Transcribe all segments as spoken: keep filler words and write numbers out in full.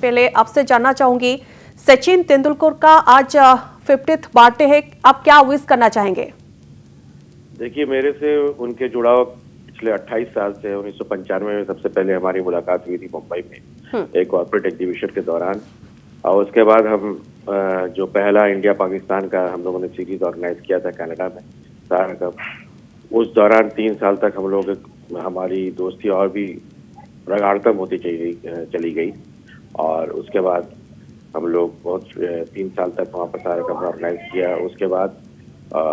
पहले आपसे जानना चाहूंगी, सचिन तेंदुलकर का आज फिफ्टीथ बर्थडे है, आप क्या विश करना चाहेंगे? देखिए, मेरे से उनके जुड़ाव पिछले अट्ठाईस साल से उन्नीस सौ पंचानवे में सबसे पहले हमारी मुलाकात हुई थी मुंबई में एक कॉर्पोरेट एग्जीबिशन के दौरान। और उसके बाद हम जो पहला इंडिया पाकिस्तान का हम लोगों ने सीरीज ऑर्गेनाइज किया था कनाडा में, सारा कप, उस दौरान तीन साल तक हम लोग हमारी दोस्ती और भी प्रगाढ़तम होती चली चली गई। और उसके बाद हम लोग बहुत तीन साल तक वहाँ पर सारा कप ऑर्गेनाइज किया। उसके बाद आ,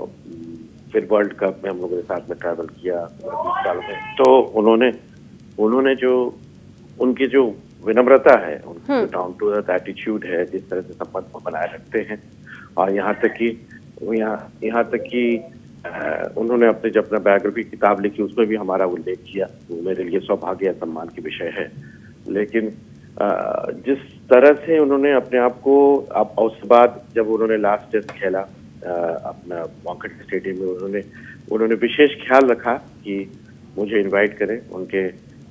फिर वर्ल्ड कप में हम लोगों के साथ में ट्रैवल किया बीस साल में। तो उन्होंने उन्होंने जो उनकी जो विनम्रता है, उनकी जो डाउन टू अर्थ एटीट्यूड है, जिस तरह से संबंध को बनाए रखते हैं, और यहाँ तक कि यहाँ यहाँ तक कि उन्होंने अपने जब अपना बायोग्राफी किताब लिखी उसमें भी हमारा उल्लेख किया, वो मेरे लिए सौभाग्य या सम्मान की विषय है। लेकिन जिस तरह से उन्होंने अपने आप को, अब उसके बाद जब उन्होंने लास्ट टेस्ट खेला अपना वानखेड़े स्टेडियम में, उन्होंने उन्होंने विशेष ख्याल रखा कि मुझे इनवाइट करें। उनके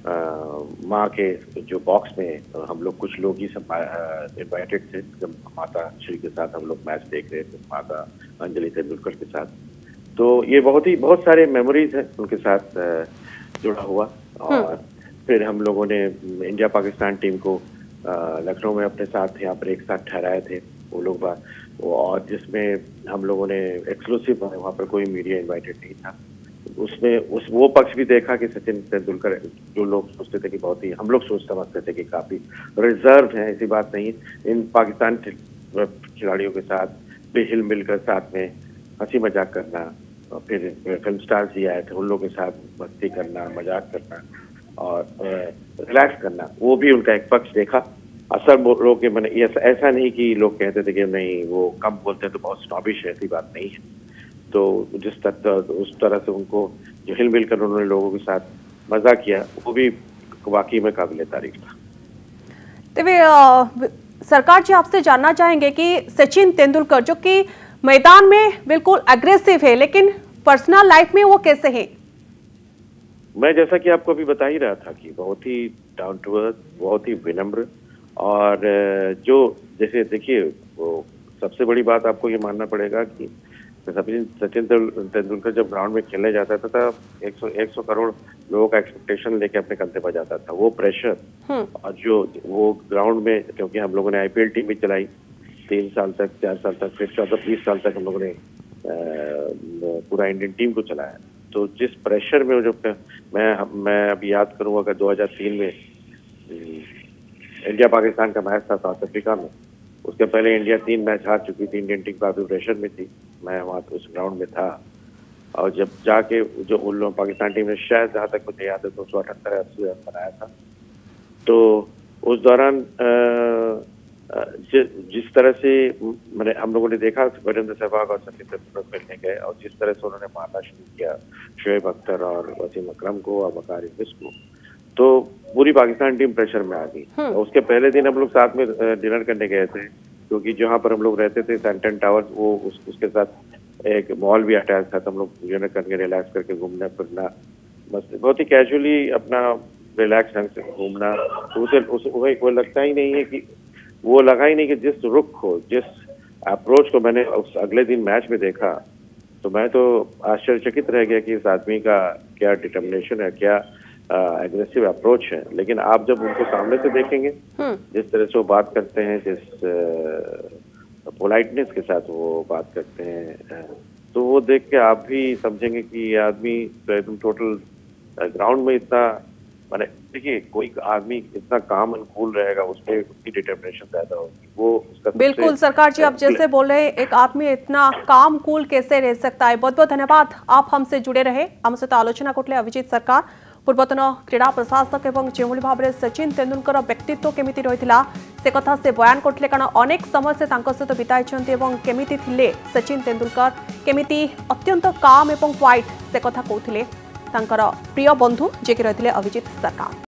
माँ के जो बॉक्स में हम लोग कुछ लोग ही सब इनवाइटेड थे, जब माता श्री के साथ हम लोग मैच देख रहे थे, माता अंजलि तेंदुलकर के साथ। तो ये बहुत ही बहुत सारे मेमोरीज हैं उनके साथ जुड़ा हुआ। और फिर हम लोगों ने इंडिया पाकिस्तान टीम को लखनऊ में अपने साथ यहाँ पर एक साथ ठहराए थे वो लोग, और जिसमें हम लोगों ने एक्सक्लूसिव, वहाँ पर कोई मीडिया इनवाइटेड नहीं था, उसमें उस वो पक्ष भी देखा कि सचिन तेंदुलकर, जो लोग सोचते थे कि बहुत ही, हम लोग सोच समझते थे कि काफी रिजर्व हैं, ऐसी बात नहीं। इन पाकिस्तान खिलाड़ियों के साथ भी हिल मिलकर साथ में हंसी मजाक करना, और फिर फिल्म स्टार्स भी आए थे, उन लोगों के साथ मस्ती करना, मजाक करना और रिलैक्स करना, वो भी उनका एक पक्ष देखा। असल लोग मैंने ऐसा नहीं कि लोग कहते थे कि नहीं वो कम बोलते हैं तो बहुत स्नॉबिश है, ऐसी बात नहीं है। तो जिस तरह उस तरह से उनको जो हिल मिल कर उन्होंने लोगों के साथ मजा किया, वो भी वाकई में काबिल तारीफ था। तो सरकार जी, आपसे जानना चाहेंगे कि सचिन तेंदुलकर जो कि मैदान में बिल्कुल एग्रेसिव है, लेकिन पर्सनल लाइफ में वो कैसे है? मैं जैसा कि आपको अभी बता ही रहा था कि बहुत ही डाउन टू अर्थ, बहुत ही विनम्र, और जो जैसे देखिए, वो सबसे बड़ी बात आपको ये मानना पड़ेगा कि सचिन सचिन तेंदुलकर जब ग्राउंड में खेलने जाता था तब एक सौ एक सौ करोड़ लोगों का एक्सपेक्टेशन लेके अपने कंधे पर जाता था। वो प्रेशर और जो वो ग्राउंड में, क्योंकि हम लोगों ने आईपीएल टीम भी चलाई तीन साल तक, चार साल तक, फिर चौदह बीस साल तक हम लोगों ने पूरा इंडियन टीम को चलाया। तो जिस प्रेशर में जो मैं मैं अभी याद करूँ, अगर दो हज़ार तीन में इंडिया पाकिस्तान का मैच था साउथ अफ्रीका में, उसके पहले इंडिया तीन मैच हार चुकी थी, इंडियन टीम काफी प्रेशर में थी, मैं वहाँ उस ग्राउंड में था। और जब जाके जो उन लोग पाकिस्तान टीम ने शायद, जहाँ तक मुझे याद है, दो सौ अठहत्तर अस्सी रन बनाया था। तो उस दौरान जिस तरह से मैंने हम लोगों ने देखा, वीरेंद्र सहवाग और सचिन तेंदुलकर खेलने गए, और जिस तरह से उन्होंने मारना शुरू किया शोएब अख्तर और वसीम अकरम को और वकार यूनिस को, तो पूरी पाकिस्तान टीम प्रेशर में आ गई। और उसके पहले दिन हम लोग साथ में डिनर करने गए थे, क्योंकि जहाँ पर हम लोग रहते थे सैंटन टावर्स, वो उस, उसके साथ एक मॉल भी अटैच था। तो हम लोग डिनर करके रिलैक्स करके घूमना फिरना, बस बहुत ही कैजुअली अपना रिलैक्स ढंग से घूमना। तो उसे उस, वो लगता ही नहीं है कि वो लगा ही नहीं कि जिस रुख को, जिस अप्रोच को मैंने उस अगले दिन मैच में देखा, तो मैं तो आश्चर्यचकित रह गया कि इस आदमी का क्या डिटर्मिनेशन है, क्या एग्रेसिव अप्रोच है। लेकिन आप जब उनको सामने से देखेंगे, जिस तरह से वो बात करते हैं, जिस पोलाइटनेस के साथ वो बात करते हैं, तो वो देख के आप भी समझेंगे कि ये आदमी तो एकदम टोटल ग्राउंड में इतना, माने देखिए, कोई आदमी इतना काम एंड कूल रहेगा, उसमें उसकी डिटर्मिनेशन ज्यादा होगी। वो उसका बिल्कुल सरकार जी, आप जैसे बोल रहे हैं, एक आदमी इतना काम कूल कैसे रह सकता है। बहुत बहुत धन्यवाद, आप हमसे जुड़े रहे। आम सहित आलोचना करते अभिजीत सरकार, पूर्वतन क्रीड़ा प्रशासक एवं जो भाव में सचिन तेंदुलकर व्यक्तित्व केमिति रही से कथा से बयान करते, कारण अनेक समय से सहित बिताई केमिति थिले सचिन तेंदुलकर, केमिति अत्यंत काम एवं क्वाइट से कथा कहते प्रिय बंधु जे कि रही अभिजीत सरकार।